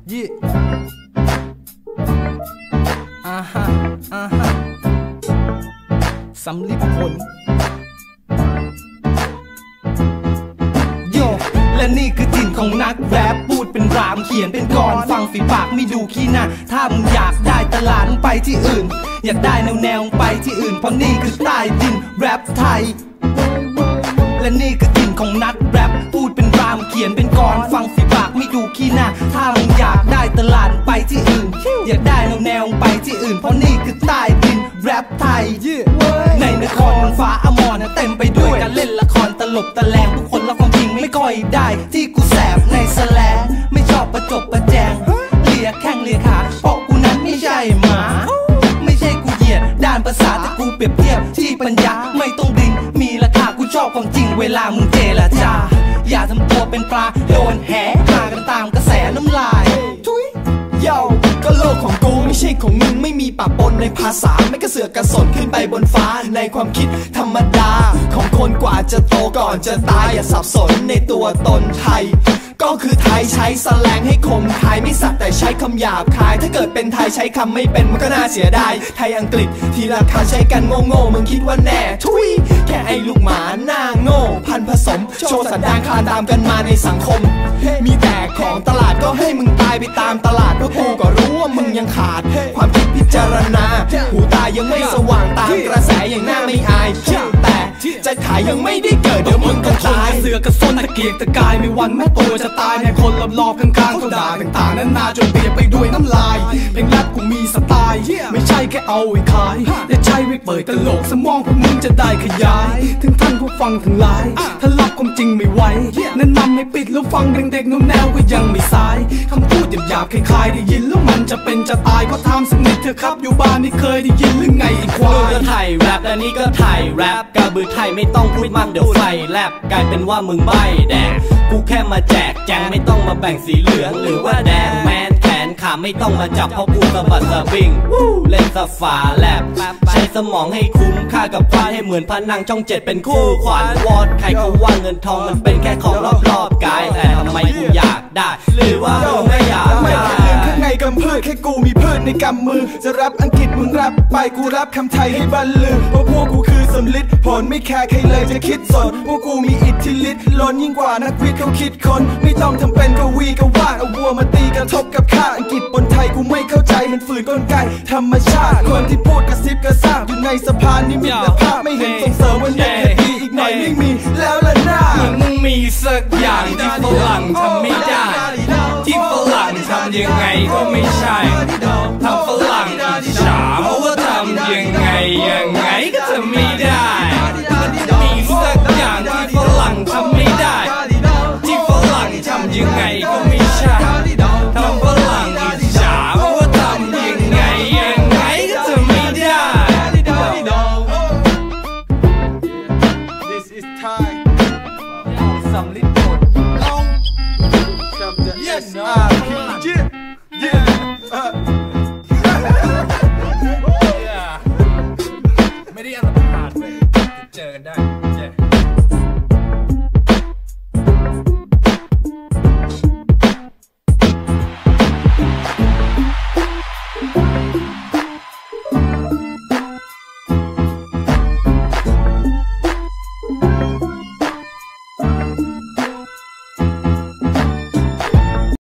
ยี่สำลิดผลโยและนี่คือถิ่นของนักแรปพูดเป็นรามเขียนเป็นกลอนฟังฝีปากไม่ดูขี้หน้าถ้ามึงอยากได้ตลาดไปที่อื่นอยากได้แนวไปที่อื่นเพราะนี่คือใต้ดินแรปไทยและนี่คือถิ่นของนักแรปพูดเป็นรามเขียนเป็นกลอนฟังฝีปากไม่ดูขี้หน้าถ้ามึงอยากได้ตลาดไปที่อื่นอยากได้แนวไปที่อื่นเพราะนี่คือใต้ดินแรปไทยในนครฟ้าอมรเต็มไปด้วยการเล่นละครตลบตะแลงทุกคนละความจริงไม่ค่อยได้ที่กูแสบในแสลงไม่ชอบประจบประแจงเลียแข้งเลียขาเพราะกูนั้นไม่ใช่หมาไม่ใช่กูเหยียดด้านภาษาแต่กูเปรียบเทียบที่ปัญญาไม่ต้องดิ้นมีราคากูชอบความจริงเวลามึงเจรจาอย่าทำตัวเป็นปลาโดนแห่พากันตามกระแสน้ำลายโย่ก็โลกของกูไม่ใช่ของมึงไม่มีปะปนในภาษาไม่กระเสือกกระสนขึ้นไปบนฟ้าในความคิดธรรมดาของคนกว่าจะโตก่อนจะตายอย่าสับสนในตัวตนไทยก็คือไทยใช้แสลงให้คมคายไม่สักแต่ใช้คำหยาบคายถ้าเกิดเป็นไทยใช้คำไม่เป็นมันก็น่าเสียดายไทยอังกฤษที่ราคาใช้กันโง่มึงคิดว่าแน่ทุยแค่ไอ้ลูกหมาหน้าโง่พันผสมโชว์สันดานคลานตามกันมาในสังคมมีแต่ของตลาดก็ให้มึงตายไปตามตลาดเพราะกูก็รู้ว่ามึงยังขาดความคิดพิจารณาหูตายังไม่สว่างตามกระแสอย่างหน้าไม่อายแต่จะขายยังไม่ได้เกิดเดี๋ยวมึงก็ตายเสือกระส้นตะเกียกตะกายไม่วันแม่ตัวจะตายในคนรอบๆข้างๆเขาด่าต่างๆนั้นนาจนเปียกไปด้วยน้ำลายเพลงแรปกูมีสไตล์ไม่ใช่แค่เอาไว้ขายแต่ใช่ไว้เปิดกะโหลกสมองพวกมึงจะได้ขยายถึงท่านผู้ฟังทั้งหลายถ้ารับความจริงไม่ไหวแนะนำให้ปิดแล้วฟังเด็กๆแนวก็ยังไม่สายคำพูดหยาบๆคล้ายๆได้ยินแล้วมันจะเป็นจะตายก็ทำสักนิดเถอะครับอยู่บ้านไม่เคยได้ยินหรือไงไอ้ควายก็ไทยแรปและนี่ก็ไทยแรปกระบือไทยไม่ต้องพูดมากเดี๋ยวไฟแลบกลายเป็นว่ามึงใบ้แดงกูแค่มาแจกแจงไม่ต้องมาแบ่งสีเหลืองหรือว่าแดงแมนแขนขาไม่ต้องมาจับเพราะกูสะบัดสะบิงเล่นสะฝาแลบใช้สมองให้คุ้มค่ากับควายให้เหมือนพนังช่อง7เป็นคู่ขวัญวอดใครเขาว่าเงินทองมันเป็นแค่ของรอบๆกายแต่ทำไมกูอยากได้หรือว่ามึงไม่อยากได้ข้างในกำพืชแค่กูมีพืชในกำมือจะรับอังกฤษมึงรับไปกูรับคำไทยให้บรรลือเพราะพวกกูคือสำลิดผลไม่แคร์ใครเลยจะคิดสนพวกกูมีอิทธิฤทธิ์ล้นยิ่งกว่านักวิทย์เขาคิดคนไม่ต้องทำเป็นกวีกวาดเอาวัวมาตีกระทบกับข้าอังกฤษบนไทยกูไม่เข้าใจมันฝืนกลไกธรรมชาติคนที่พูดกระซิบกระซาบอยู่ในสภานิมิตภาพไม่เห็นส่งเสริมวันนี้ดีอีกหน่อยไม่มีแล้วล่ะหน้ามึงมีสักอย่างที่ฝรั่งทำไม่ได้ที่ฝรั่งทำยังไงก็ไม่ใช่ทำฝรั่งอิจฉาเพราะว่าทำยังไงก็ทำไม่ได้มีสักอย่างที่ฝรั่งทำไม่ได้ที่ฝรั่งทำยังไงก็ไม่ใช่ทำฝรั่งอิจฉาเพราะว่าทำยังไงก็ทำไม่ได้ This is Thai สำลิดผล Yes